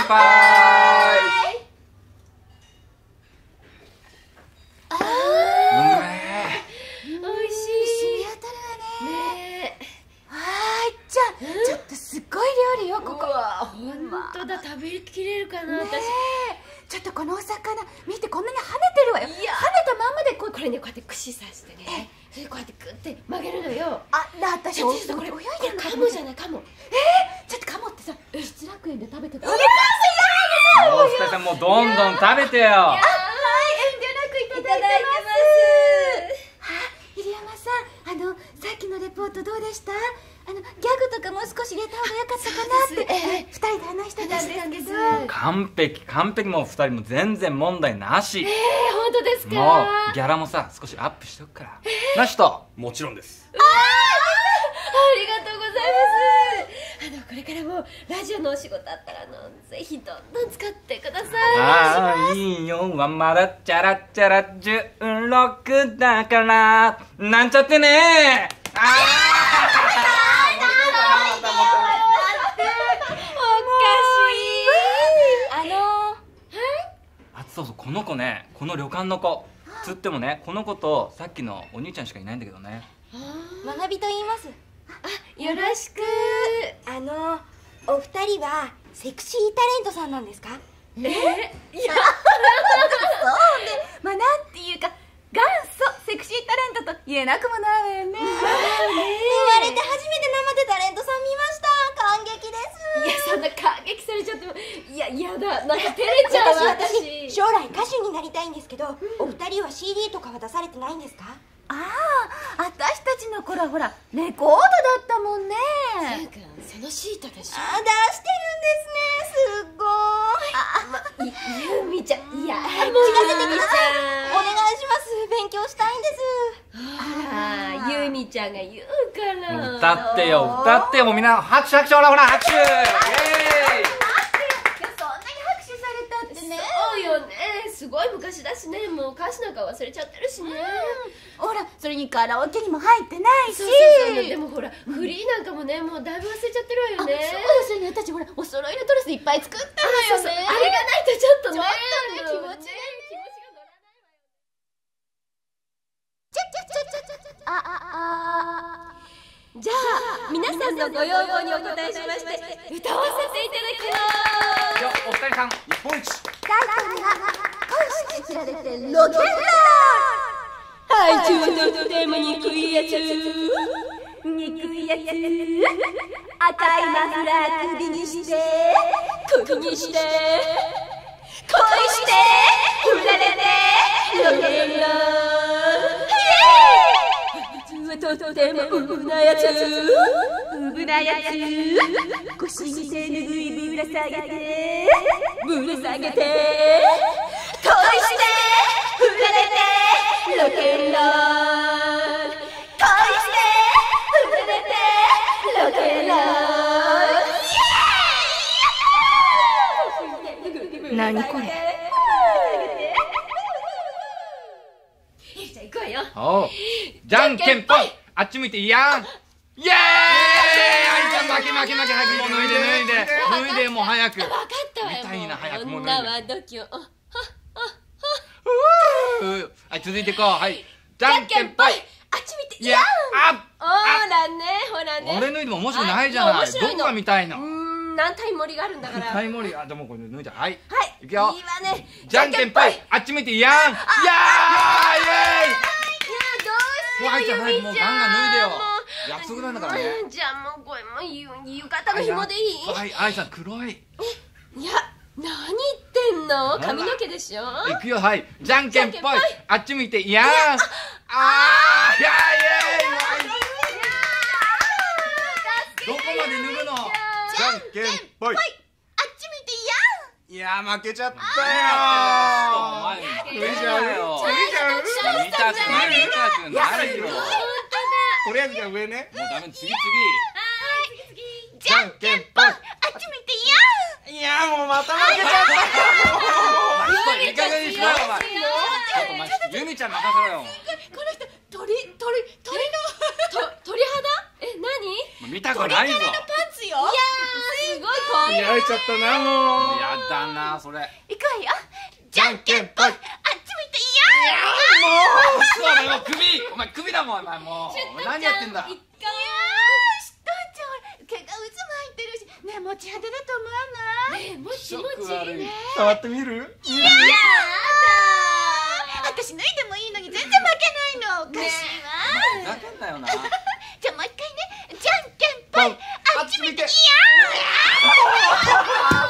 乾杯。 美味しい。染み当たるわね。ちょっとすっごい料理よここ。 本当だ、食べきれるかな私。 ちょっとこのお魚見て、こんなに跳ねてるわよ。跳ねたまんまでこれね、こうやって串刺してね、それでこうやってグッて曲げるのよ。 私ちょっとこれ泳いでるカモじゃない？カモ。 ちょっとカモってさ、失楽園で食べてた。 もうお二人さんもうどんどん食べてよ。 遠慮なくいただいてます。入山さん、さっきのレポートどうでした？ギャグとかもう少し入れた方が良かったかなって2人で話してたんですけど。 完璧、もう二人も全然問題なし。 本当ですか？ もうギャラもさ少しアップしとくから。なしと。 もちろんです。 ありがとうございます。これからもラジオのお仕事あったらぜひどんどん使ってください。 ああいいよはまだチャラチャラ16だからなんちゃってね。そうそう、この子ね、この旅館の子つってもね、この子とさっきのお兄ちゃんしかいないんだけどね。 学びと言います。 よろしく。 お二人はセクシータレントさんなんですか？ そうね、なんていうか元祖セクシータレントと言えなくもないわよね。 生まれて初めて生でタレントさん見ました。感激です。 そんな感激されちゃっても、やだ、なんか照れちゃうわ私。 将来歌手になりたいんですけど、お二人は CD とかは出されてないんですか？ 私たちの頃はほらレコードだったもんね。 そのシートでしょ。 出してるんですね。すっごい。 ゆみちゃん、 聞かせてください。お願いします。勉強したいんです。 ゆみちゃんが言うから。 歌ってよ、もうみんな拍手ほら拍手。イエーイ。 そんなに拍手されたってね。 そうよね、すごい昔だしね、もう歌詞なんか忘れちゃってるしね。 ほら、それにカラオケにも入ってないし。 そうでもほら、フリーなんかもね、もうだいぶ忘れちゃってるわよね。 そうですよね、私ほらお揃いのドレスいっぱい作ったのよね。 あれがないとちょっとね、 気持ちが乗らないわよ。 じゃあ皆さんのご要望にお答えしまして歌わせていただきます。 じゃあお二人さん日本一。 恋しかけられてロケンロール。 はい、とても憎いやつ。 憎いやつ。赤いマフラー首にして首にして恋して振られてロケンロール。 とてもウブなやつ。 ウブなやつ。腰に手ぬぐいぶら下げてぶら下げて恋して振られてロケンロール。恋して振られてロケンロール。 何これ。じゃあ行くわよ。 おう、じゃんけんぽい。あっち向いていやん。イエーイ。あいちゃん負け早くもう脱いでもう早く。 分かったわよ。 見たいな早くもう脱いで。 女は度胸。 はい、続いてこう。はい、じゃんけんぽい。 あっち見て。 いやほらね、ほらね。 俺脱いでも面白くないじゃない。どこが見たいの。 何体盛りがあるんだから。 タイモリ、でもこれ脱いじゃう。はい、いくいいよ。 わね。 じゃんけんぽい。あっち向いていやん。いやー、イエーイ。もうあいちゃん早くもうガンガン脱いでよ。約束なんだからね。 じゃあもうこれも浴衣の紐でいい？ はい、あいさん黒い。 いや、何言ってんの？髪の毛でしょ。 いくよ。はい、じゃんけんぽい。あっち向いていやん。いやー、イエーイ。どこまで脱ぐの？ じゃんけんぽい。 あっち見ていや負けちゃったよ。 脱いじゃうよ。見たくないよ。 とりあえずじゃあ上ね。 もうダメ、次。 じゃんけんぽい。 あっち見ていやもうまた負けちゃったよ。 いい加減にしろよ、お前。ちょっと待って、ゆみちゃん任せろよ。 この人鳥の鳥肌？何？ 見たくないぞ。 パンツよ。 いやー、すごいやられちゃったな、もう。やだな、それ。 いくわよ。じゃんけんぽい。あっち向いていやもう、そうだよ、首。お前首だもん、お前もう。お前何やってんだ。 よーし、父ちゃん、毛が渦巻いてるし、ねえ、持ち派手だと思わない？ ねえ、もちもち。 触ってみる？ いやだ。私脱いでもいいのに全然負けないの。おかしいわ。 ふざけんなよな。 じゃあもう一回ね。じゃんけんぽい。あっち向いていやー。